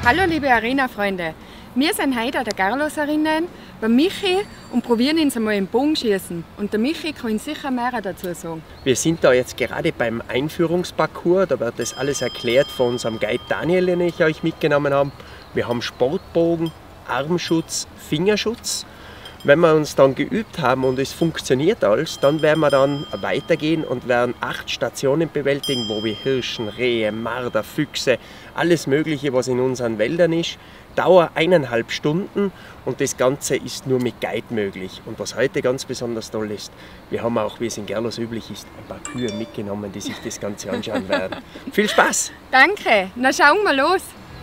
Hallo liebe Arena-Freunde, wir sind heute an der Carlos-Arena bei Michi und probieren uns einmal im Bogenschießen. Und der Michi kann uns sicher mehr dazu sagen. Wir sind da jetzt gerade beim Einführungsparcours, da wird das alles erklärt von unserem Guide Daniel, den ich euch mitgenommen habe. Wir haben Sportbogen, Armschutz, Fingerschutz. Wenn wir uns dann geübt haben und es funktioniert alles, dann werden wir dann weitergehen und werden 8 Stationen bewältigen, wo wir Hirschen, Rehe, Marder, Füchse, alles Mögliche, was in unseren Wäldern ist. Dauer 1,5 Stunden und das Ganze ist nur mit Guide möglich. Und was heute ganz besonders toll ist, wir haben auch, wie es in Gerlos üblich ist, ein paar Kühe mitgenommen, die sich das Ganze anschauen werden. Viel Spaß! Danke, na schauen wir los!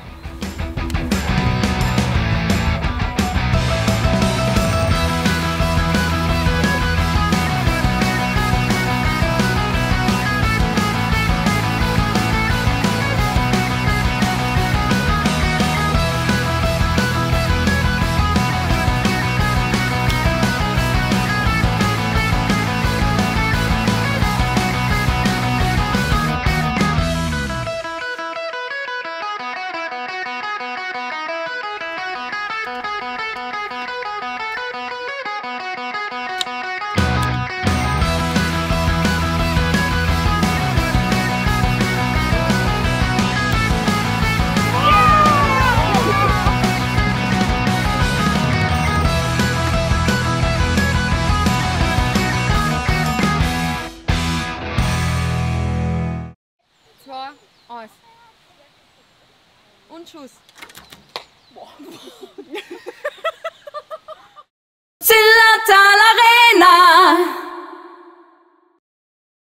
Eins. Und Schuss. Zillertal Arena.